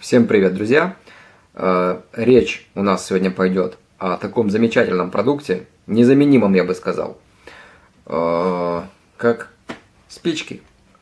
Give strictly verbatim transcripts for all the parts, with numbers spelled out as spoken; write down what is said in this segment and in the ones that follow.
Всем привет, друзья! Речь у нас сегодня пойдет о таком замечательном продукте, незаменимом, я бы сказал, как спички.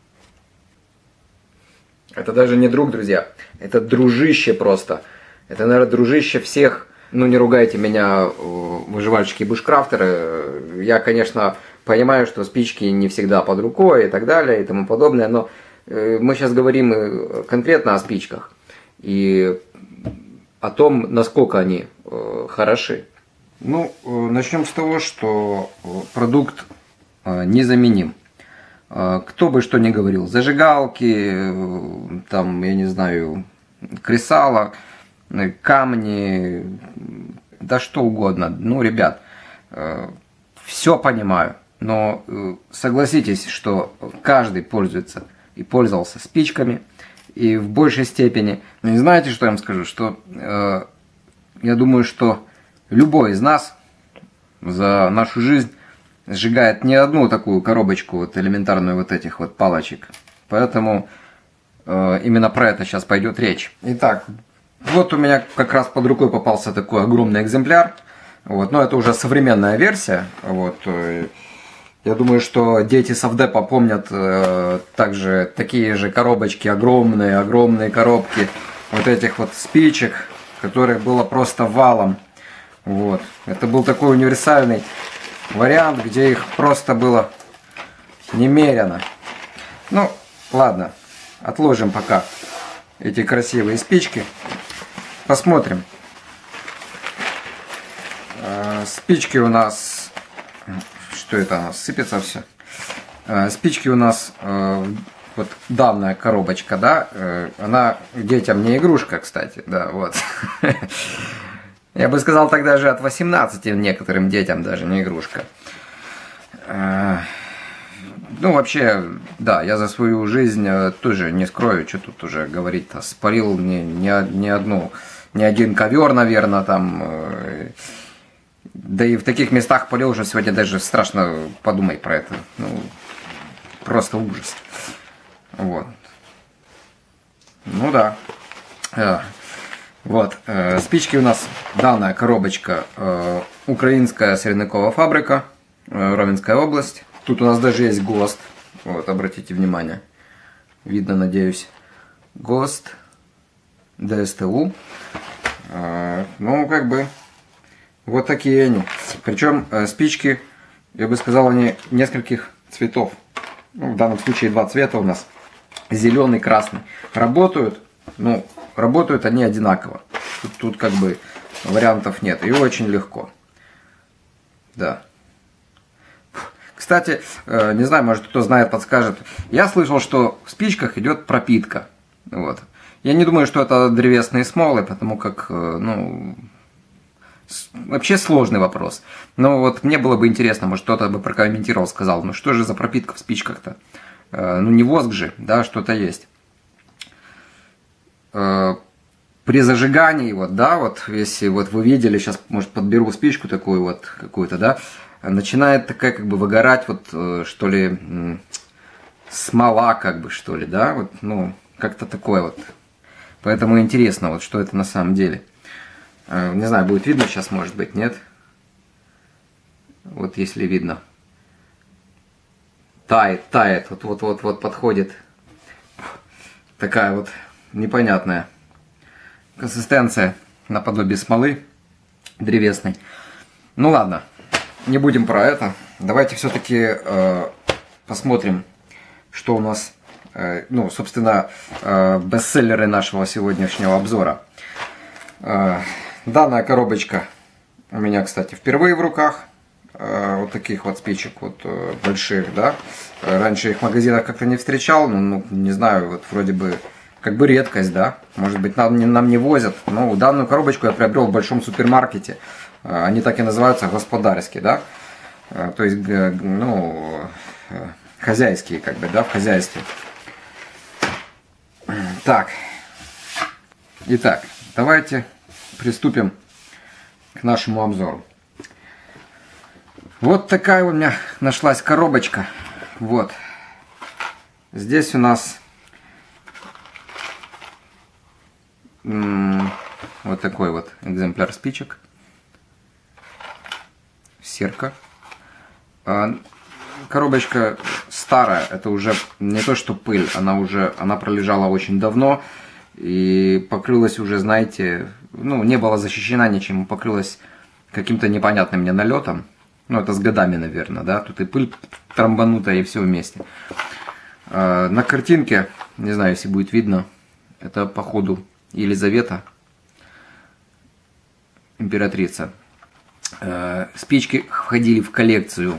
Это даже не друг, друзья, это дружище просто. Это, наверное, дружище всех. Ну, не ругайте меня, выживальщики и бушкрафтеры. Я, конечно, понимаю, что спички не всегда под рукой и так далее и тому подобное, но мы сейчас говорим конкретно о спичках и о том, насколько они хороши. Ну, начнем с того, что продукт незаменим. Кто бы что ни говорил, зажигалки, там, я не знаю, кресала, камни, да что угодно. Ну, ребят, все понимаю, но согласитесь, что каждый пользуется и пользовался спичками, и в большей степени. И знаете, что я вам скажу? Что э, я думаю, что любой из нас за нашу жизнь сжигает не одну такую коробочку вот элементарную вот этих вот палочек. Поэтому э, именно про это сейчас пойдет речь. Итак, вот у меня как раз под рукой попался такой огромный экземпляр. Вот, но это уже современная версия. Вот, э, я думаю, что дети совдепа помнят э, также такие же коробочки, огромные, огромные коробки вот этих вот спичек, которых было просто валом. Вот. Это был такой универсальный вариант, где их просто было немерено. Ну, ладно, отложим пока эти красивые спички. Посмотрим. Э, спички у нас... Что это у нас? Сыпется все. Э, спички у нас, э, вот данная коробочка, да, э, она детям не игрушка, кстати, да, вот. Я бы сказал, так даже от восемнадцати некоторым детям даже не игрушка. Э, ну, вообще, да, я за свою жизнь тоже не скрою, что тут уже говорить-то, спалил не, не, не одну, не один ковер, наверное, там... Э, Да и в таких местах полил уже сегодня даже страшно подумать про это. Ну, просто ужас. Вот. Ну да. Вот. Спички у нас, данная коробочка, украинская сырникова фабрика, Ровенская область. Тут у нас даже есть ГОСТ. Вот, обратите внимание. Видно, надеюсь. ГОСТ. ДСТУ. Ну, как бы... Вот такие они. Причем э, спички, я бы сказал, они нескольких цветов. Ну, в данном случае два цвета у нас. Зеленый, красный. Работают, ну, работают они одинаково. Тут, тут как бы вариантов нет. И очень легко. Да. Кстати, э, не знаю, может кто знает, подскажет. Я слышал, что в спичках идет пропитка. Вот. Я не думаю, что это древесные смолы, потому как, э, ну... Вообще сложный вопрос. Но вот мне было бы интересно, может кто-то бы прокомментировал, сказал, ну что же за пропитка в спичках-то? Э, ну не воск же, да, что-то есть. Э, при зажигании, вот, да, вот, если вот вы видели, сейчас, может, подберу спичку такую вот, какую-то, да, начинает такая, как бы, выгорать, вот, э, что ли, э, смола, как бы, что ли, да, вот, ну, как-то такое вот. Поэтому интересно, вот, что это на самом деле. Не знаю, будет видно сейчас, может быть, нет? Вот если видно. Тает, тает, вот-вот-вот подходит. Такая вот непонятная консистенция наподобие смолы древесной. Ну ладно, не будем про это. Давайте все-таки э, посмотрим, что у нас, э, ну, собственно, э, бестселлеры нашего сегодняшнего обзора. Э, Данная коробочка у меня, кстати, впервые в руках. Э, вот таких вот спичек, вот э, больших, да. Раньше их в магазинах как-то не встречал, ну, ну, не знаю, вот вроде бы, как бы редкость, да. Может быть, нам, не, нам не возят. Но данную коробочку я приобрел в большом супермаркете. Э, они так и называются, господарские, да. Э, то есть, э, ну, э, хозяйские, как бы, да, в хозяйстве. Так. Итак, давайте... приступим к нашему обзору. Вот такая у меня нашлась коробочка. Вот. Здесь у нас вот такой вот экземпляр спичек. Серка. Коробочка старая, это уже не то что пыль, она уже, она пролежала очень давно и покрылась уже, знаете, ну, не была защищена ничем, покрылась каким-то непонятным мне налетом. Ну, это с годами, наверное, да, тут и пыль трамбанутая, и все вместе. На картинке, не знаю, если будет видно, это, походу, Елизавета, императрица. Спички входили в коллекцию,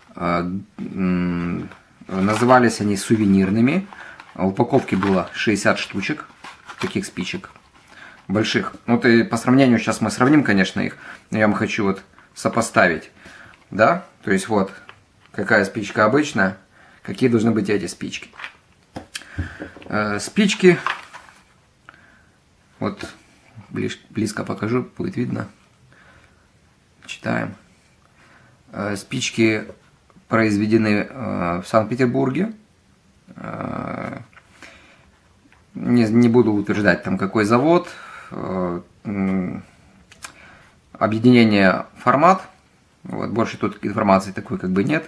назывались они сувенирными. В упаковке было шестьдесят штучек таких спичек больших. Ну, и по сравнению, сейчас мы сравним, конечно, их, но я вам хочу вот сопоставить, да, то есть вот какая спичка обычная, какие должны быть эти спички. Спички, вот близко покажу, будет видно. Читаем. Спички произведены в Санкт-Петербурге. Не, не буду утверждать, там какой завод. Объединение «Формат». Вот, больше тут информации такой как бы нет.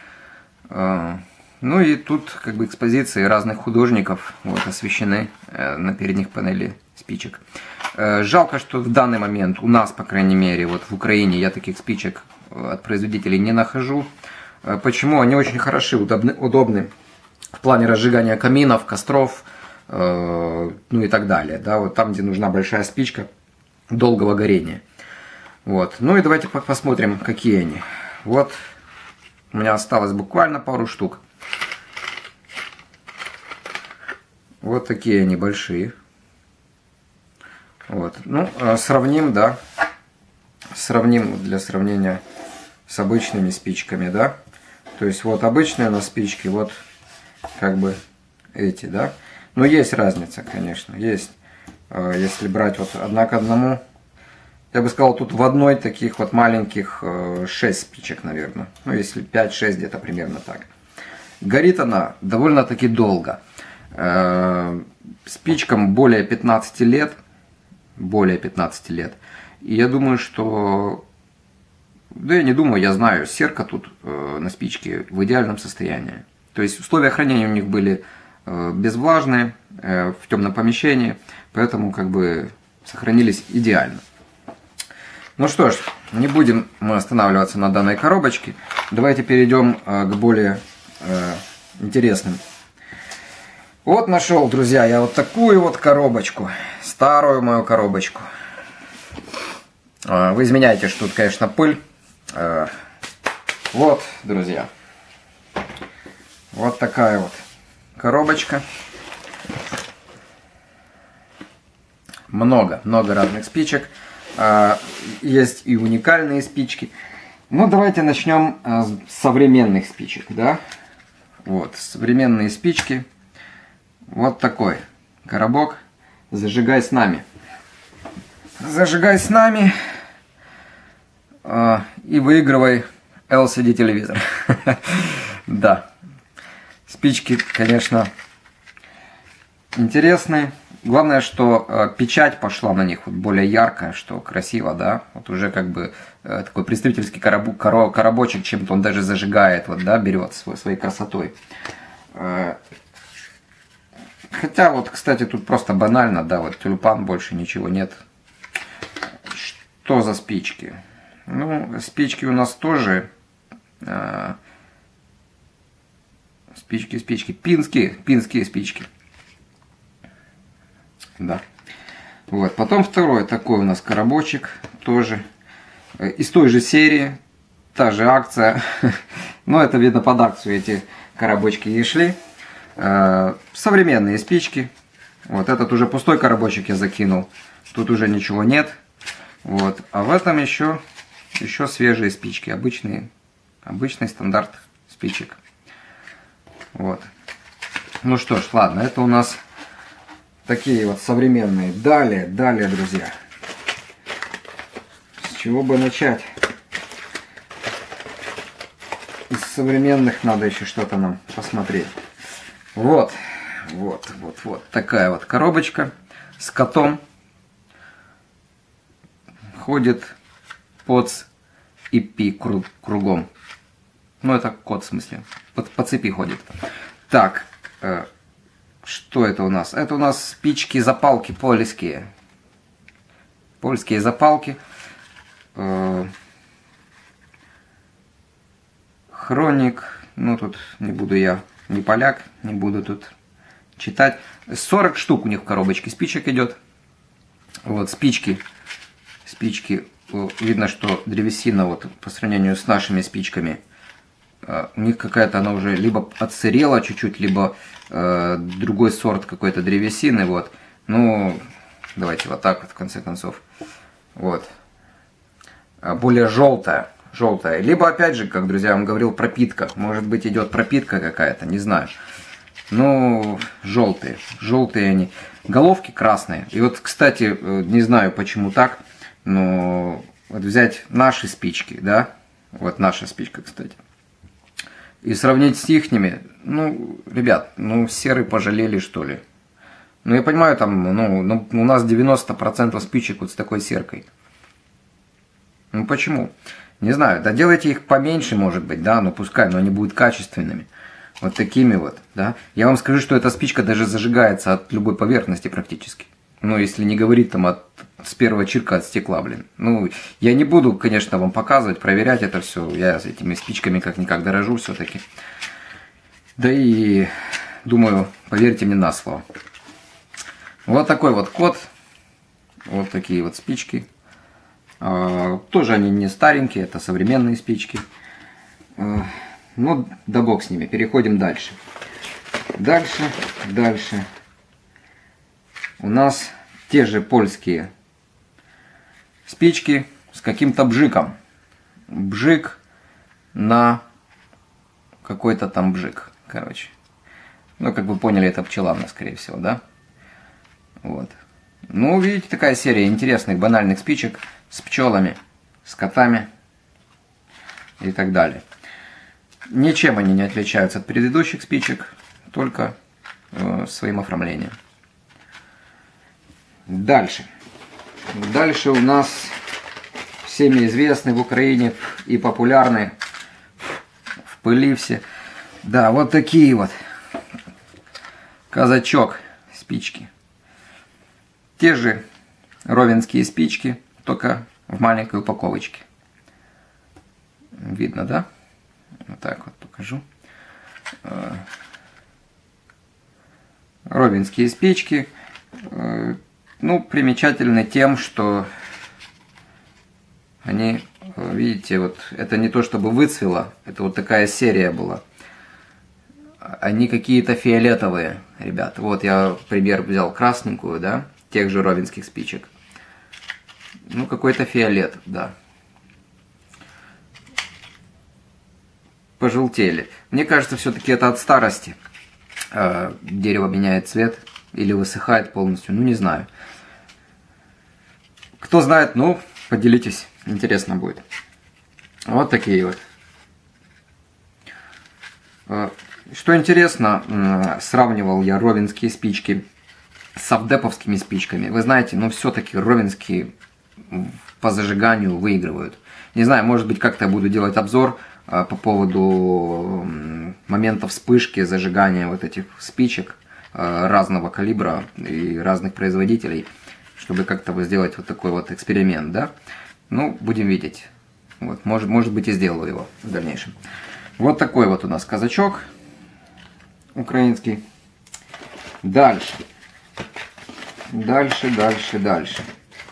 Ну и тут как бы экспозиции разных художников вот, освещены на передних панели спичек. Жалко, что в данный момент у нас, по крайней мере, вот в Украине я таких спичек от производителей не нахожу. Почему? Они очень хороши, удобны, удобны в плане разжигания каминов, костров, ну и так далее. Да, вот там, где нужна большая спичка долгого горения. Вот. Ну и давайте посмотрим, какие они. Вот у меня осталось буквально пару штук. Вот такие они большие. Вот. Ну, сравним, да. Сравним для сравнения с обычными спичками, да. То есть вот обычные у нас спички, вот как бы эти, да. Но есть разница, конечно, есть. Если брать вот одна к одному, я бы сказал, тут в одной таких вот маленьких шесть спичек, наверное. Ну, если пять-шесть где-то примерно так. Горит она довольно-таки долго. Спичкам более пятнадцати лет. Более пятнадцати лет. И я думаю, что... Да я не думаю, я знаю, серка тут э, на спичке в идеальном состоянии. То есть условия хранения у них были э, безвлажные, э, в темном помещении, поэтому как бы сохранились идеально. Ну что ж, не будем мы останавливаться на данной коробочке. Давайте перейдем э, к более э, интересным. Вот нашел, друзья, я вот такую вот коробочку. Старую мою коробочку. Вы извиняйте, что тут, конечно, пыль. Вот, друзья. Вот такая вот коробочка. Много, много разных спичек. Есть и уникальные спички. Ну, давайте начнем с современных спичек, да? Вот, современные спички. Вот такой коробок. Зажигай с нами. Зажигай с нами э, и выигрывай эл си ди телевизор. Да. Спички, конечно, интересные. Главное, что э, печать пошла на них вот более яркая, что красиво, да. Вот уже как бы э, такой представительский коробу, коро, коробочек, чем-то он даже зажигает, вот, да, берет свой, своей красотой. Э, Хотя вот, кстати, тут просто банально, да, вот тюльпан, больше ничего нет. Что за спички? Ну, спички у нас тоже э, спички, спички, пинские, пинские спички. Да. Вот, потом второй такой у нас коробочек, тоже э, из той же серии, та же акция. Но это видно под акцию эти коробочки и шли. Современные спички. Вот этот уже пустой коробочек я закинул. Тут уже ничего нет. Вот. А в этом еще, еще свежие спички. Обычные, обычный стандарт спичек. Вот. Ну что ж, ладно. Это у нас такие вот современные. Далее, далее, друзья. С чего бы начать? Из современных надо еще что-то нам посмотреть. Вот, вот, вот, вот такая вот коробочка с котом. ходит по, и пи кругом. Ну, это кот, в смысле. По, по цепи ходит. Так, э, что это у нас? Это у нас спички-запалки польские. Польские запалки. Э, хроник. Ну, тут не буду я, не поляк, не буду тут читать. сорок штук у них в коробочке спичек идет. Вот, спички. Спички. Видно, что древесина, вот, по сравнению с нашими спичками, у них какая-то, она уже либо отсырела чуть-чуть, либо э, другой сорт какой-то древесины, вот. Ну, давайте вот так вот, в конце концов. Вот. Более желтая, желтая. Либо, опять же, как, друзья, я вам говорил, пропитка. Может быть, идет пропитка какая-то, не знаю. Ну, желтые, желтые они. Головки красные. И вот, кстати, не знаю, почему так, но вот взять наши спички, да, вот наша спичка, кстати, и сравнить с ихними, ну, ребят, ну, серый пожалели, что ли. Ну, я понимаю, там, ну, ну у нас девяносто процентов спичек вот с такой серкой. Ну, почему? Не знаю, да делайте их поменьше, может быть, да, но пускай, но они будут качественными. Вот такими вот, да. Я вам скажу, что эта спичка даже зажигается от любой поверхности практически. Ну, если не говорить там от, с первого чирка от стекла, блин. Ну, я не буду, конечно, вам показывать, проверять это все. Я с этими спичками как-никак дорожу все-таки. Да и, думаю, поверьте мне на слово. Вот такой вот код. Вот такие вот спички. А, тоже они не старенькие, это современные спички. А, ну, да бог с ними. Переходим дальше. Дальше, дальше. У нас те же польские спички с каким-то бжиком. Бжик на какой-то там бжик, короче. Ну, как вы поняли, это пчела, скорее всего, да? Вот. Ну, видите, такая серия интересных банальных спичек с пчелами, с котами и так далее. Ничем они не отличаются от предыдущих спичек, только э, своим оформлением. Дальше. Дальше у нас всеми известный в Украине и популярный в пыли все. Да, вот такие вот. Казачок спички. Те же ровенские спички, только в маленькой упаковочке. Видно, да? Вот так вот покажу. Ровенские спички. Ну, примечательны тем, что они, видите, вот это не то чтобы выцвело, это вот такая серия была. Они какие-то фиолетовые, ребят. Вот я пример взял красненькую, да, тех же ровенских спичек. Ну, какой-то фиолет, да. Пожелтели. Мне кажется, все-таки это от старости. Дерево меняет цвет или высыхает полностью, ну, не знаю. Кто знает, ну, поделитесь, интересно будет. Вот такие вот. Что интересно, сравнивал я ровенские спички с совдеповскими спичками. Вы знаете, ну, все-таки ровенские по зажиганию выигрывают. Не знаю, может быть, как-то я буду делать обзор по поводу момента вспышки зажигания вот этих спичек разного калибра и разных производителей, чтобы как-то сделать вот такой вот эксперимент, да? Ну, будем видеть. Вот, может, может быть, и сделаю его в дальнейшем. Вот такой вот у нас казачок украинский. Дальше. Дальше, дальше, дальше.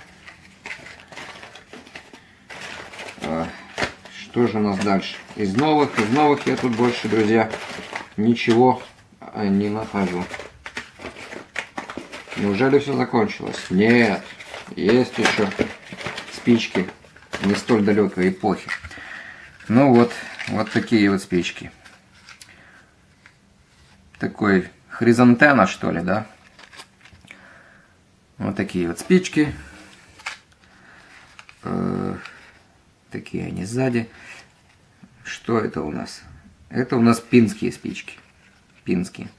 Что же у нас дальше? Из новых, из новых я тут больше, друзья, ничего не нахожу. Неужели все закончилось? Нет, есть еще спички не столь далекой эпохи. Ну вот, вот такие вот спички. Такой хризантена, что ли, да? Вот такие вот спички. Э, такие они сзади. Что это у нас? Это у нас пинские спички. Пинские.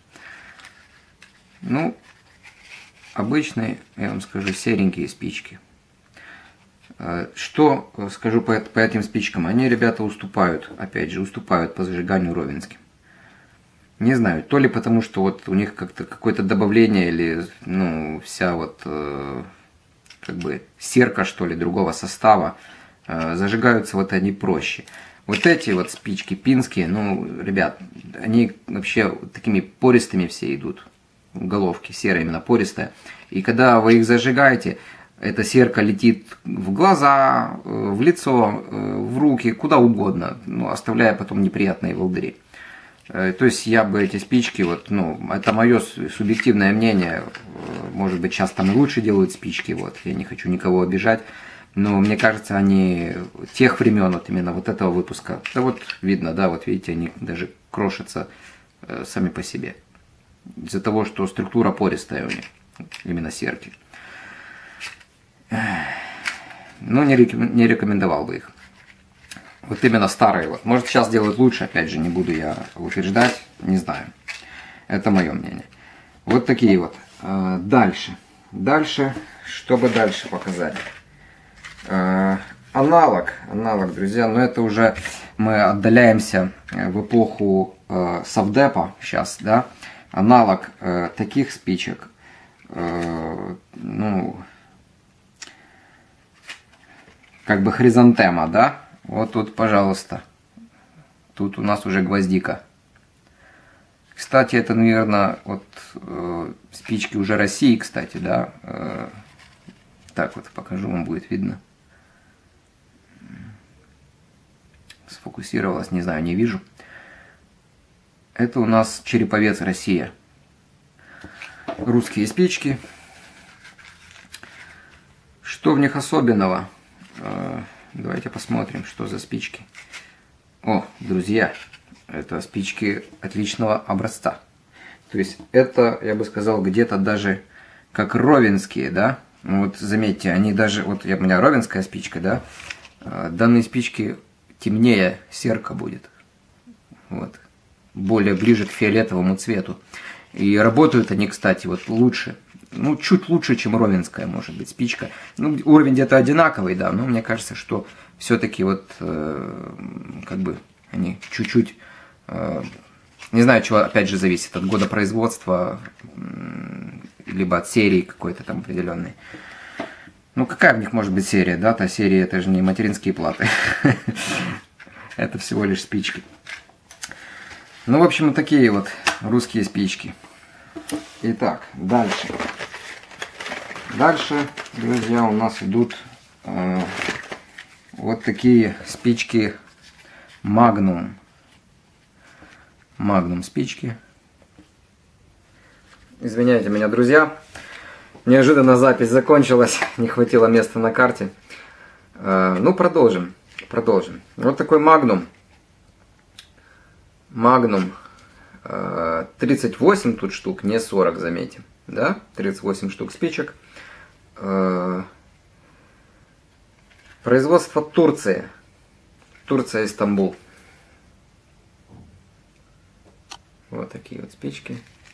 Ну, обычные, я вам скажу, серенькие спички. Что скажу по, по этим спичкам? Они, ребята, уступают, опять же, уступают по зажиганию ровенским. Не знаю, то ли потому, что вот у них как-то какое-то добавление или, ну, вся вот, э, как бы, серка, что ли, другого состава, э, зажигаются вот они проще. Вот эти вот спички пинские, ну, ребят, они вообще такими пористыми все идут. Головки серая, именно пористая. И когда вы их зажигаете, эта серка летит в глаза, в лицо, в руки, куда угодно, ну, оставляя потом неприятные волдыри. То есть я бы эти спички, вот, ну, это мое субъективное мнение, может быть, сейчас там и лучше делают спички, вот, я не хочу никого обижать, но мне кажется, они тех времен, вот именно вот этого выпуска, да вот видно, да, вот видите, они даже крошатся э, сами по себе, из-за того, что структура пористая у них, именно серки. Ну, не, реком... не рекомендовал бы их. Вот именно старые. Вот. Может, сейчас делают лучше, опять же, не буду я утверждать, не знаю. Это мое мнение. Вот такие вот. Дальше. Дальше, чтобы дальше показать. Аналог, аналог, друзья, но это уже мы отдаляемся в эпоху совдепа сейчас, да. Аналог таких спичек, ну, как бы хризантема, да. Вот тут, пожалуйста. Тут у нас уже гвоздика. Кстати, это, наверное, вот э, спички уже России, кстати, да. Э, так вот покажу, вам будет видно. Сфокусировалась, не знаю, не вижу. Это у нас Череповец, Россия. Русские спички. Что в них особенного? Э, Давайте посмотрим, что за спички. О, друзья, это спички отличного образца. То есть это, я бы сказал, где-то даже как ровенские, да. Ну вот заметьте, они даже, вот у меня ровенская спичка, да. Данные спички темнее серка будет. Вот. Более ближе к фиолетовому цвету. И работают они, кстати, вот лучше. Ну, чуть лучше, чем ровенская, может быть, спичка. Ну, уровень где-то одинаковый, да, но мне кажется, что все-таки вот, э, как бы, они чуть-чуть, э, не знаю, чего, опять же, зависит, от года производства, э, либо от серии какой-то там определенной. Ну, какая в них может быть серия, да, та серия, это же не материнские платы. Это всего лишь спички. Ну, в общем, такие вот русские спички. Итак, дальше. Дальше, друзья, у нас идут э, вот такие спички Magnum. Magnum спички. Извиняйте меня, друзья. Неожиданно запись закончилась, не хватило места на карте. Э, ну, продолжим. Продолжим. Вот такой Magnum. Magnum. тридцать восемь тут штук, не сорок, заметьте. Да? тридцать восемь штук спичек. Производство Турции. Турция, Истамбул. Вот такие вот спички.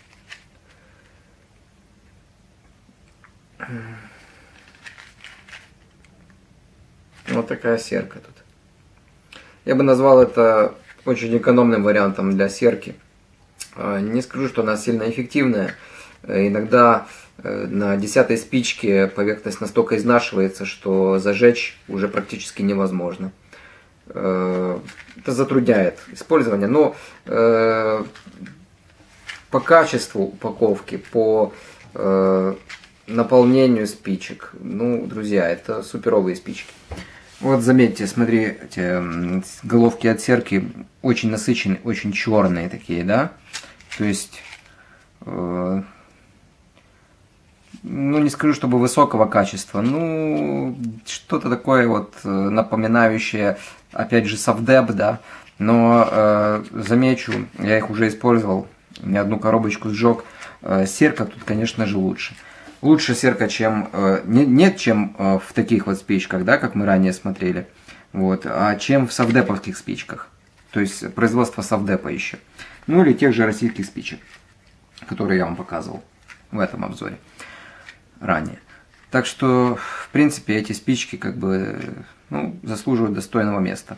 Вот такая серка тут. Я бы назвал это очень экономным вариантом для серки. Не скажу, что она сильно эффективная. Иногда на десятой спичке поверхность настолько изнашивается, что зажечь уже практически невозможно. Это затрудняет использование. Но по качеству упаковки, по наполнению спичек, ну, друзья, это суперовые спички. Вот заметьте, смотрите, головки от серки очень насыщенные, очень черные такие, да? То есть, э, ну, не скажу, чтобы высокого качества, ну, что-то такое вот напоминающее, опять же, совдеп, да? Но э, замечу, я их уже использовал, не одну коробочку сжег, э, серка тут, конечно же, лучше. Лучше серка, чем, э, не, нет, чем э, в таких вот спичках, да, как мы ранее смотрели, вот, а чем в совдеповских спичках. То есть производство совдепа еще. Ну или тех же российских спичек, которые я вам показывал в этом обзоре ранее. Так что, в принципе, эти спички как бы ну, заслуживают достойного места.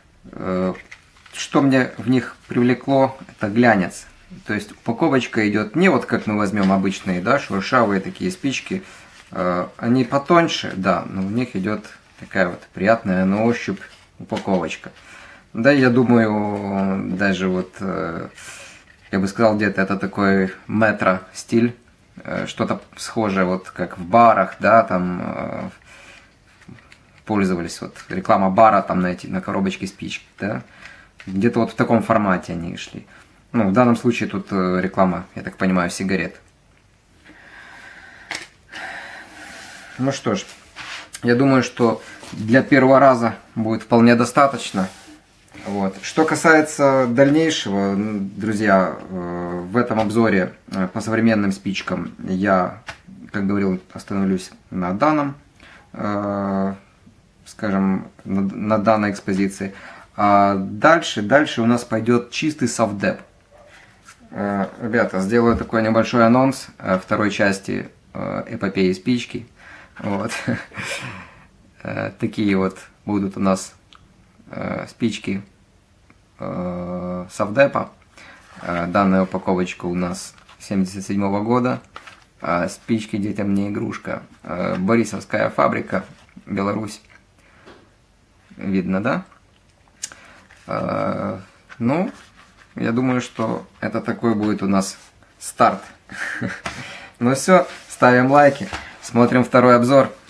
Что мне в них привлекло, это глянец. То есть упаковочка идет не вот как мы возьмем обычные, да, шуршавые такие спички. Они потоньше, да, но в них идет такая вот приятная на ощупь упаковочка. Да, я думаю, даже вот, я бы сказал, где-то это такой метро стиль. Что-то схожее, вот как в барах, да, там пользовались, вот реклама бара там на, эти, на коробочке спичек, да. Где-то вот в таком формате они шли. Ну, в данном случае тут реклама, я так понимаю, сигарет. Ну что ж, я думаю, что для первого раза будет вполне достаточно. Вот. Что касается дальнейшего, друзья, в этом обзоре по современным спичкам я, как говорил, остановлюсь на данном, скажем, на данной экспозиции. А дальше, дальше у нас пойдет чистый совдеп. Ребята, сделаю такой небольшой анонс второй части эпопеи спички. Вот. Такие вот будут у нас спички совдепа. Данная упаковочка у нас семьдесят седьмого года. Спички детям не игрушка. Борисовская фабрика, Беларусь. Видно, да? Ну, я думаю, что это такой будет у нас старт. Ну все, ставим лайки, смотрим второй обзор.